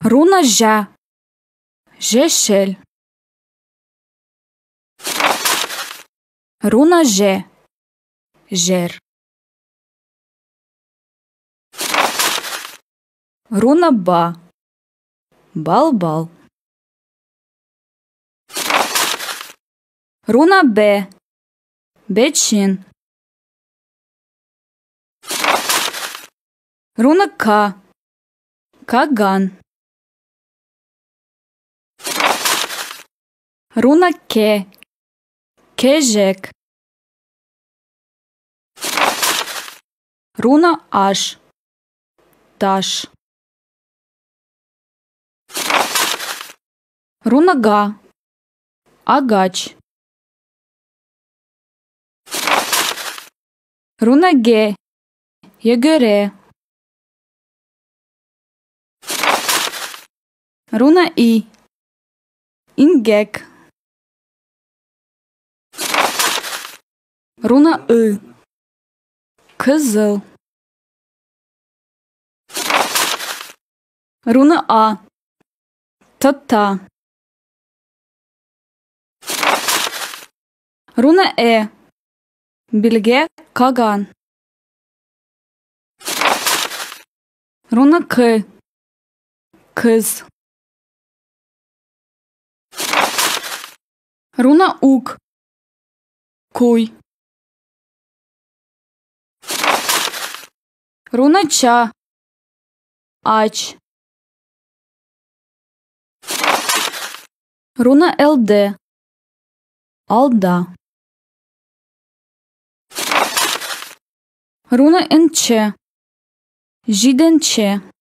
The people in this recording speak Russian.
Руна жа. Жешель. Руна же. Жер. Руна ба. Бал-бал. Руна бе. Бечин. Руна ка. Каган. Руна ке. Кежек. Руна аш. Таш. Руна га. Агач. Руна ге. Егере. Руна и. Ингек. Руна ы. Кызыл. Руна а. Тата. Руна Билге каган. Руна к. Кыз. Руна ук. Куй. Руна ча. Ач. Руна ЛД. Алда. Руна НЧ. Жиденче.